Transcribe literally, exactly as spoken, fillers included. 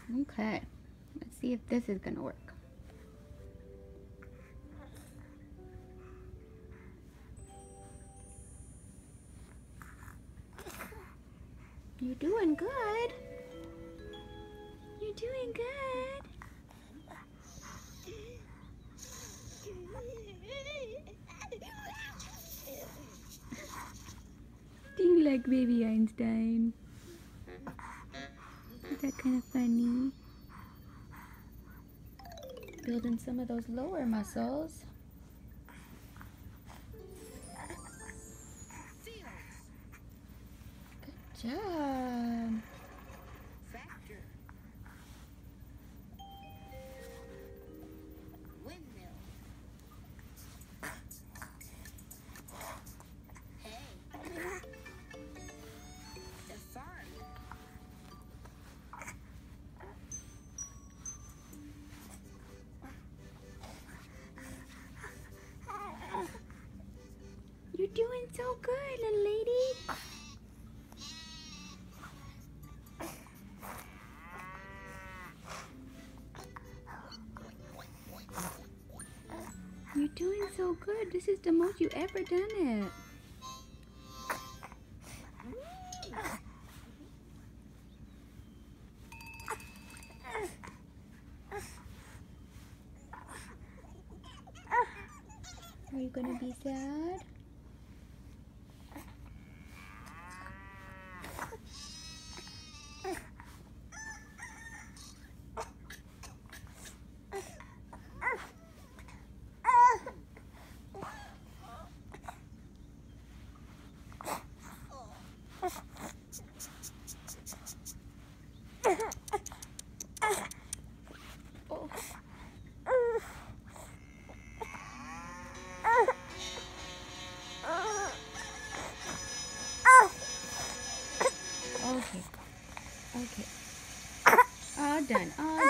Okay, let's see if this is gonna work. You're doing good. You're doing good. Do you like baby Einstein? Is that kind of funny? Building some of those lower muscles. Good job. Factor. Windmill. Hey. The farm. You're doing so good, little lady. You're doing so good. This is the most you ever done it. Are you gonna be sad? Oh. Okay. Okay. All done. All